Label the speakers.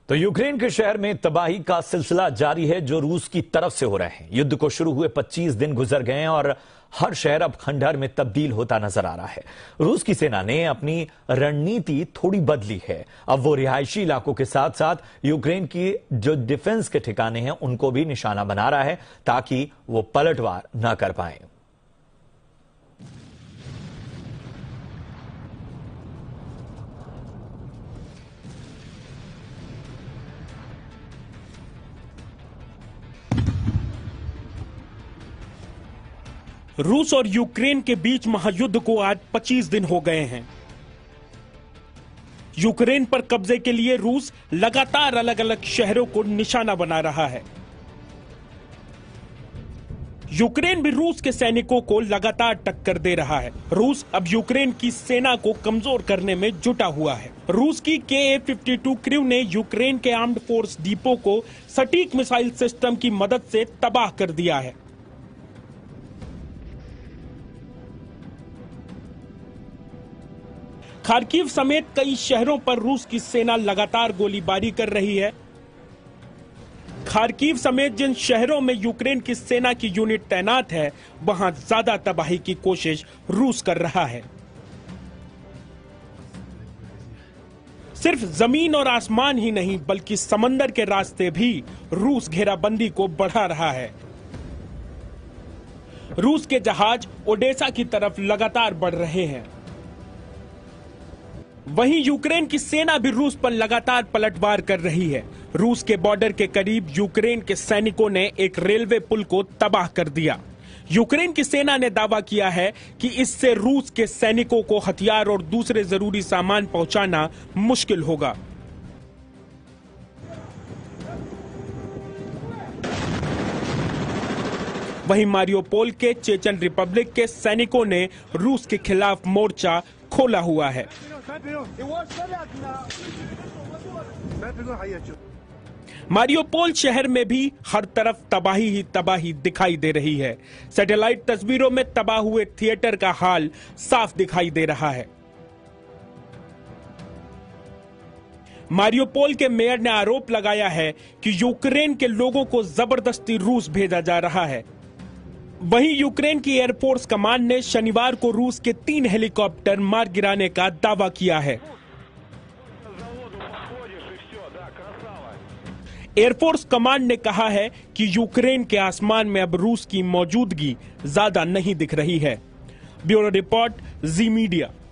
Speaker 1: तो यूक्रेन के शहर में तबाही का सिलसिला जारी है जो रूस की तरफ से हो रहे हैं। युद्ध को शुरू हुए 25 दिन गुजर गए हैं और हर शहर अब खंडहर में तब्दील होता नजर आ रहा है। रूस की सेना ने अपनी रणनीति थोड़ी बदली है। अब वो रिहायशी इलाकों के साथ साथ यूक्रेन की जो डिफेंस के ठिकाने हैं उनको भी निशाना बना रहा है ताकि वो पलटवार न कर पाए।
Speaker 2: रूस और यूक्रेन के बीच महायुद्ध को आज 25 दिन हो गए हैं। यूक्रेन पर कब्जे के लिए रूस लगातार अलग अलग शहरों को निशाना बना रहा है। यूक्रेन भी रूस के सैनिकों को लगातार टक्कर दे रहा है। रूस अब यूक्रेन की सेना को कमजोर करने में जुटा हुआ है। रूस की Ka-52 क्रू ने यूक्रेन के आर्म्ड फोर्स डिपो को सटीक मिसाइल सिस्टम की मदद से तबाह कर दिया है। खार्किव समेत कई शहरों पर रूस की सेना लगातार गोलीबारी कर रही है। खार्किव समेत जिन शहरों में यूक्रेन की सेना की यूनिट तैनात है, वहां ज्यादा तबाही की कोशिश रूस कर रहा है। सिर्फ जमीन और आसमान ही नहीं बल्कि समंदर के रास्ते भी रूस घेराबंदी को बढ़ा रहा है। रूस के जहाज ओडेसा की तरफ लगातार बढ़ रहे हैं। वहीं यूक्रेन की सेना भी रूस पर लगातार पलटवार कर रही है। रूस के बॉर्डर के करीब यूक्रेन के सैनिकों ने एक रेलवे पुल को तबाह कर दिया। यूक्रेन की सेना ने दावा किया है कि इससे रूस के सैनिकों को हथियार और दूसरे जरूरी सामान पहुंचाना मुश्किल होगा। वहीं मारियोपोल के चेचन रिपब्लिक के सैनिकों ने रूस के खिलाफ मोर्चा खोला हुआ है। मारियोपोल शहर में भी हर तरफ तबाही ही तबाही दिखाई दे रही है। सैटेलाइट तस्वीरों में तबाह हुए थिएटर का हाल साफ दिखाई दे रहा है। मारियोपोल के मेयर ने आरोप लगाया है कि यूक्रेन के लोगों को जबरदस्ती रूस भेजा जा रहा है। वहीं यूक्रेन की एयरफोर्स कमांड ने शनिवार को रूस के 3 हेलीकॉप्टर मार गिराने का दावा किया है। एयरफोर्स कमांड ने कहा है कि यूक्रेन के आसमान में अब रूस की मौजूदगी ज्यादा नहीं दिख रही है। Bureau report, Zee media.